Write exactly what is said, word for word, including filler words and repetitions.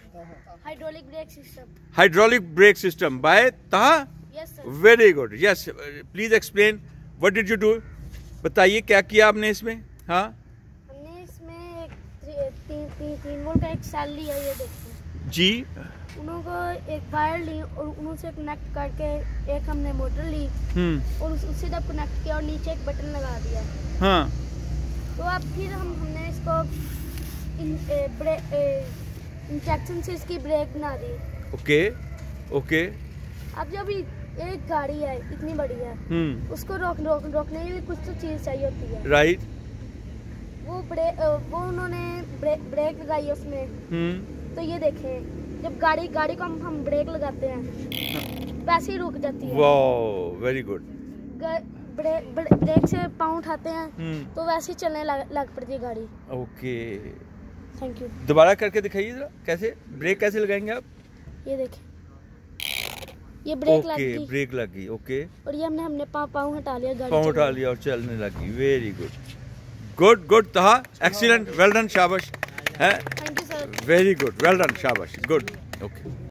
Hydraulic brake system. Hydraulic brake system by Taha? Yes sir. Very good. Yes. Please explain. What did you do? बताइए क्या किया आपने इसमें? हाँ. हमने इसमें एक तीन तीन तीन वोल्ट का एक सेल लिया, ये देखिए जी. उनको एक वायर ली और उनसे कनेक्ट करके एक हमने मोटर ली हम्म. और उससे जब कनेक्ट किया और नीचे एक बटन लगा दिया. हाँ. तो अब फिर हम हमने इसको इन ए, ब्रेक इंजेक्शन से इसकी ब्रेक बना दी. ओके. ओके. अब जब एक गाड़ी है इतनी बड़ी है, हम्म. उसको रोक रोक रोकने के लिए कुछ तो चीज चाहिए होती है. राइट. वो ब्रेक वो उन्होंने ब्रेक ब्रेक लगाई उसमें. हम्म. तो ये देखें, जब गाड़ी गाड़ी को हम हम ब्रेक लगाते हैं वैसे ही रुक जाती है. Wow, very good. Break break से पाँव उठाते हैं हम्म. तो वैसे ही चलने लग, लग पड़ती है गाड़ी. ओके. Thank you. दोबारा करके दिखाइए जरा, कैसे ब्रेक कैसे लगाएंगे आप? ये देखें, ये ब्रेक लग ओके. गई ब्रेक लग गई. ओके. और ये हमने हमने पाँव पाँव हटा लिया, गाड़ी पाँव चल उठा रही। लिया और चलने लगी. Very good. गुड गुड तहा. एक्सीलेंट. Well done. शाबाश. है. Thank you sir. Very good. Well done. शाबाश. गुड. ओके.